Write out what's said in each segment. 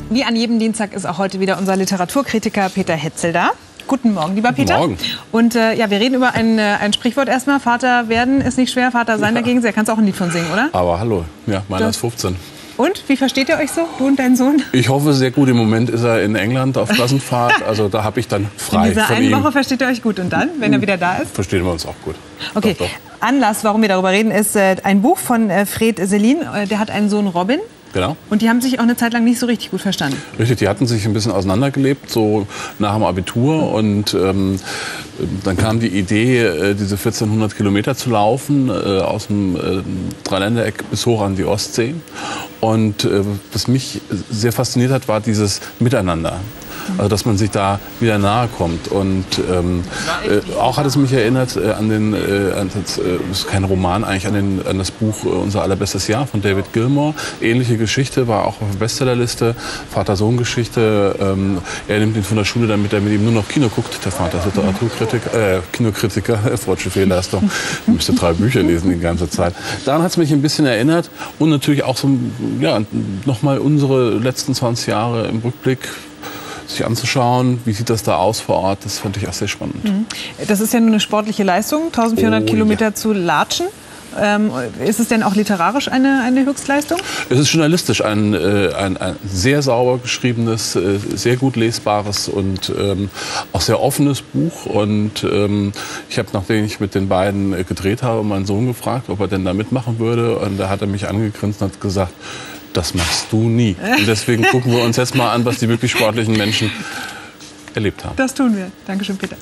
Wie an jedem Dienstag ist auch heute wieder unser Literaturkritiker Peter Hetzel da. Guten Morgen, lieber Peter. Guten Morgen. Und ja, wir reden über ein Sprichwort erstmal. Vater werden ist nicht schwer, Vater sein dagegen. Da kannst du auch ein Lied von singen, oder? Aber hallo, ja, meiner ist 15. Und, wie versteht ihr euch so, du und dein Sohn? Ich hoffe sehr gut. Im Moment ist er in England auf Klassenfahrt. Also da habe ich dann frei In dieser von einen ihm. Woche versteht ihr euch gut. Und dann, wenn er wieder da ist? Verstehen wir uns auch gut. Okay, Doch. Anlass, warum wir darüber reden, ist ein Buch von Fred Selin. Der hat einen Sohn, Robin. Genau. Und die haben sich auch eine Zeit lang nicht so richtig gut verstanden. Richtig, die hatten sich ein bisschen auseinandergelebt, so nach dem Abitur. Und dann kam die Idee, diese 1400 Kilometer zu laufen, aus dem Dreiländereck bis hoch an die Ostsee. Und was mich sehr fasziniert hat, war dieses Miteinander. Also dass man sich da wieder nahe kommt. Und auch hat es mich erinnert das ist kein Roman, eigentlich an das Buch Unser allerbestes Jahr von David Gilmour. Ähnliche Geschichte, war auch auf der Bestsellerliste, Vater-Sohn-Geschichte. Er nimmt ihn von der Schule, damit er mit ihm nur noch Kino guckt. Der Vater ist Kinokritiker, freudsche Fehlleistung. Ich müsste 3 Bücher lesen die ganze Zeit. Daran hat es mich ein bisschen erinnert. Und natürlich auch so, ja, nochmal unsere letzten 20 Jahre im Rückblick sich anzuschauen, wie sieht das da aus vor Ort, das fand ich auch sehr spannend. Das ist ja nur eine sportliche Leistung, 1400 Kilometer zu latschen. Ist es denn auch literarisch eine Höchstleistung? Es ist journalistisch ein sehr sauber geschriebenes, sehr gut lesbares und auch sehr offenes Buch. Und ich habe, nachdem ich mit den beiden gedreht habe, meinen Sohn gefragt, ob er denn da mitmachen würde. Und da hat er mich angegrinst und hat gesagt, das machst du nie. Und deswegen gucken wir uns jetzt mal an, was die wirklich sportlichen Menschen erlebt haben. Das tun wir. Dankeschön, Peter.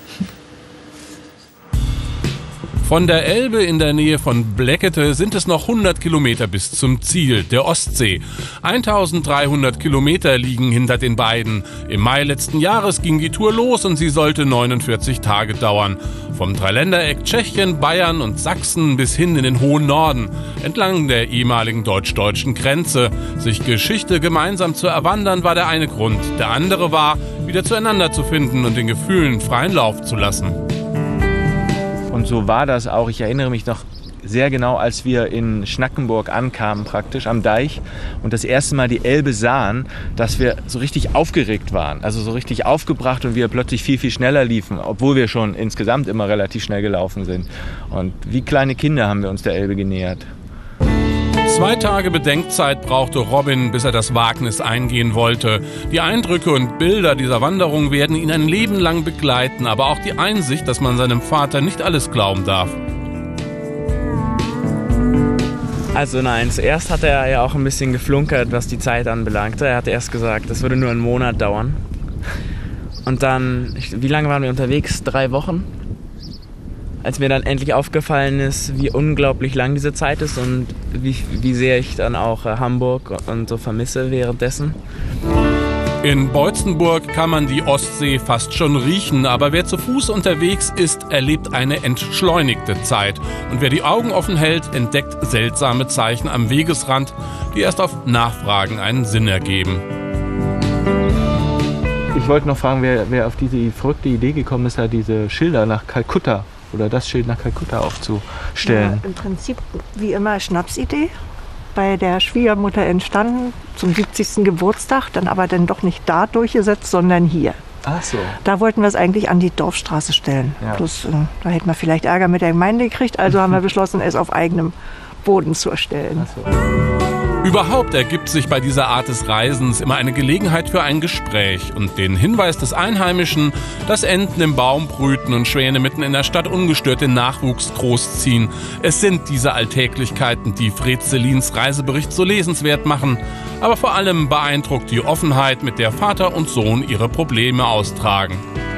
Von der Elbe in der Nähe von Bleckede sind es noch 100 Kilometer bis zum Ziel, der Ostsee. 1300 Kilometer liegen hinter den beiden. Im Mai letzten Jahres ging die Tour los und sie sollte 49 Tage dauern. Vom Dreiländereck Tschechien, Bayern und Sachsen bis hin in den hohen Norden, entlang der ehemaligen deutsch-deutschen Grenze. Sich Geschichte gemeinsam zu erwandern war der eine Grund. Der andere war, wieder zueinander zu finden und den Gefühlen freien Lauf zu lassen. Und so war das auch. Ich erinnere mich noch sehr genau, als wir in Schnackenburg ankamen, praktisch am Deich und das erste Mal die Elbe sahen, dass wir so richtig aufgeregt waren. Also so richtig aufgebracht und wir plötzlich viel, viel schneller liefen, obwohl wir schon insgesamt immer relativ schnell gelaufen sind. Und wie kleine Kinder haben wir uns der Elbe genähert. 2 Tage Bedenkzeit brauchte Robin, bis er das Wagnis eingehen wollte. Die Eindrücke und Bilder dieser Wanderung werden ihn ein Leben lang begleiten, aber auch die Einsicht, dass man seinem Vater nicht alles glauben darf. Also nein, zuerst hat er ja auch ein bisschen geflunkert, was die Zeit anbelangte. Er hat erst gesagt, das würde nur einen Monat dauern. Und dann, wie lange waren wir unterwegs? 3 Wochen? Als mir dann endlich aufgefallen ist, wie unglaublich lang diese Zeit ist und wie sehr ich dann auch Hamburg und so vermisse währenddessen. In Beutzenburg kann man die Ostsee fast schon riechen, aber wer zu Fuß unterwegs ist, erlebt eine entschleunigte Zeit. Und wer die Augen offen hält, entdeckt seltsame Zeichen am Wegesrand, die erst auf Nachfragen einen Sinn ergeben. Ich wollte noch fragen, wer auf diese verrückte Idee gekommen ist, da diese Schilder nach Kalkutta oder das Schild nach Kalkutta aufzustellen. Ja, im Prinzip wie immer Schnapsidee. Bei der Schwiegermutter entstanden, zum 70. Geburtstag, dann aber dann doch nicht da durchgesetzt, sondern hier. Ach so. Da wollten wir es eigentlich an die Dorfstraße stellen. Ja. Bloß, da hätten wir vielleicht Ärger mit der Gemeinde gekriegt, also haben wir beschlossen, es auf eigenem Boden zu erstellen. Ach so. Überhaupt ergibt sich bei dieser Art des Reisens immer eine Gelegenheit für ein Gespräch und den Hinweis des Einheimischen, dass Enten im Baum brüten und Schwäne mitten in der Stadt ungestört den Nachwuchs großziehen. Es sind diese Alltäglichkeiten, die Fred Selins Reisebericht so lesenswert machen. Aber vor allem beeindruckt die Offenheit, mit der Vater und Sohn ihre Probleme austragen.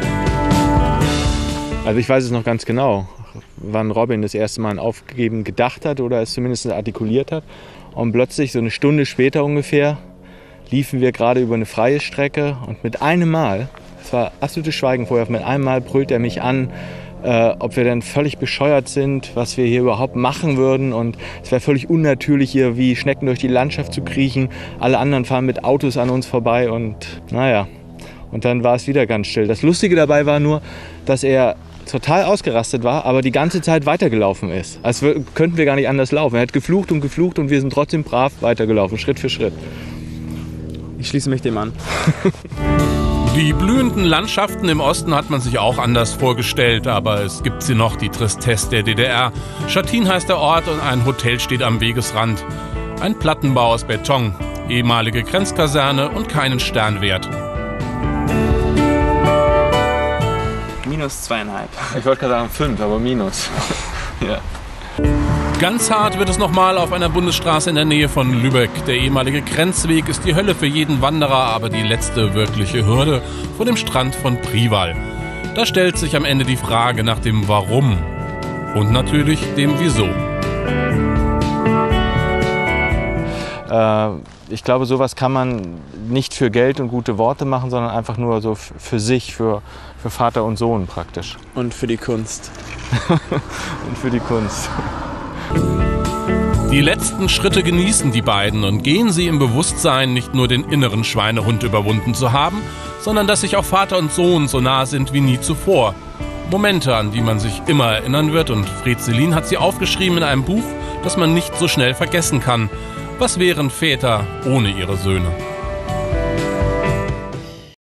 Also ich weiß es noch ganz genau, wann Robin das erste Mal an Aufgeben gedacht hat oder es zumindest artikuliert hat. Und plötzlich, so eine Stunde später ungefähr, liefen wir gerade über eine freie Strecke und mit einem Mal, es war absolutes Schweigen vorher, mit einem Mal brüllt er mich an, ob wir denn völlig bescheuert sind, was wir hier überhaupt machen würden. Und es wäre völlig unnatürlich, hier wie Schnecken durch die Landschaft zu kriechen. Alle anderen fahren mit Autos an uns vorbei und naja. Und dann war es wieder ganz still. Das Lustige dabei war nur, dass er total ausgerastet war, aber die ganze Zeit weitergelaufen ist. Als könnten wir gar nicht anders laufen. Er hat geflucht und wir sind trotzdem brav weitergelaufen, Schritt für Schritt. Ich schließe mich dem an. Die blühenden Landschaften im Osten hat man sich auch anders vorgestellt, aber es gibt sie noch, die Tristesse der DDR. Schattin heißt der Ort und ein Hotel steht am Wegesrand. Ein Plattenbau aus Beton, ehemalige Grenzkaserne und keinen Sternwert. -2,5. Ich wollte gerade sagen 5, aber minus. Ja. Ganz hart wird es nochmal auf einer Bundesstraße in der Nähe von Lübeck. Der ehemalige Grenzweg ist die Hölle für jeden Wanderer, aber die letzte wirkliche Hürde vor dem Strand von Priwall. Da stellt sich am Ende die Frage nach dem Warum und natürlich dem Wieso. Ich glaube, sowas kann man nicht für Geld und gute Worte machen, sondern einfach nur so für sich, für Vater und Sohn praktisch. Und für die Kunst. Und für die Kunst. Die letzten Schritte genießen die beiden und gehen sie im Bewusstsein, nicht nur den inneren Schweinehund überwunden zu haben, sondern dass sich auch Vater und Sohn so nah sind wie nie zuvor. Momente, an die man sich immer erinnern wird, und Fred Selin hat sie aufgeschrieben in einem Buch, das man nicht so schnell vergessen kann. Was wären Väter ohne ihre Söhne?